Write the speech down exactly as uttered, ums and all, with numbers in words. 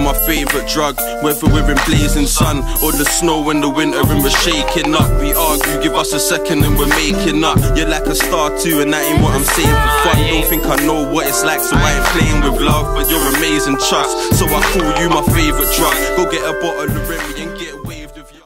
my favourite drug. Whether we're in blazing sun or the snow in the winter and we're shaking up. We argue, give us a second and we're making up. You're like a star too, and that ain't what I'm saying for fun. Don't think I know what it's like, so I ain't playing with love. But you're amazing, trust, so I call you my favourite drug. Go get a bottle of Remy and get waved with you.